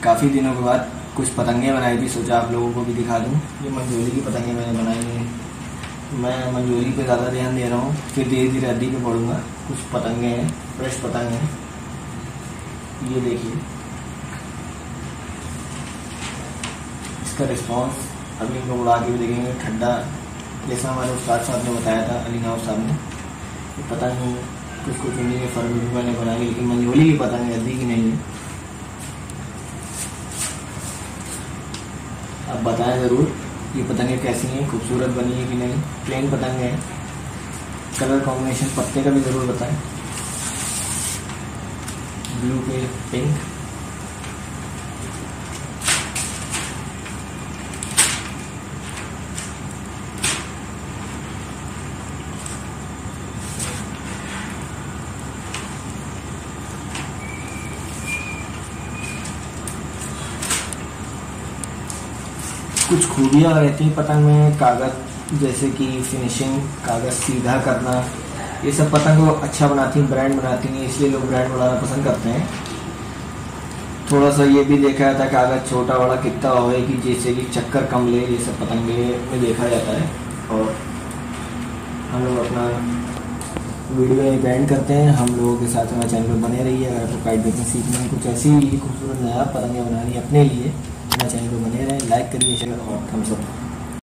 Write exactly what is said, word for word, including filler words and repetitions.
काफ़ी दिनों के बाद कुछ पतंगे बनाई थी, सोचा आप लोगों को भी दिखा दूँ। ये मंजोली की पतंगे मैंने बनाई हैं। मैं मंजोली पे ज़्यादा ध्यान दे रहा हूँ, फिर धीरे धीरे अड्डी पे बढ़ूँगा। कुछ पतंगे हैं, फ्रेश पतंग हैं, ये देखिए। इसका रिस्पॉन्स अभी हम लोग उड़ा के भी देखेंगे। ठंडा जैसा हमारे उस्ताद साहब ने बताया था, अली नवाब साहब ने, पतंग कुछ कुछ उन्हीं के फर्म में मैंने बनाई, लेकिन मंजोली की पतंग अड्डी की नहीं है। आप बताएं ज़रूर ये पतंगें कैसी हैं, खूबसूरत बनी है कि नहीं। प्लेन पतंग है, कलर कॉम्बिनेशन पत्ते का भी ज़रूर बताएं। ब्लू पे पिंक, कुछ खूबियाँ रहती हैं पतंग में। कागज़ जैसे कि फिनिशिंग, कागज़ सीधा करना, ये सब पतंग को अच्छा बनाती हैं, ब्रांड बनाती हैं, इसलिए लोग ब्रांड बनाना पसंद करते हैं। थोड़ा सा ये भी देखा जाता है कागज़ छोटा बड़ा कितना हो कि जैसे कि चक्कर कम ले, ये सब पतंगे में देखा जाता है। और हम लोग अपना वीडियो एंड करते हैं। हम लोगों के साथ हमारे चैनल पर बने रहिए। अगर आपको काइट बेकिंग सीखना है, कुछ ऐसी ही खूबसूरत नया पतंगे बनानी अपने लिए, हमारे चैनल पर बने रहें। लाइक करिए, शेयर और थम्स अप।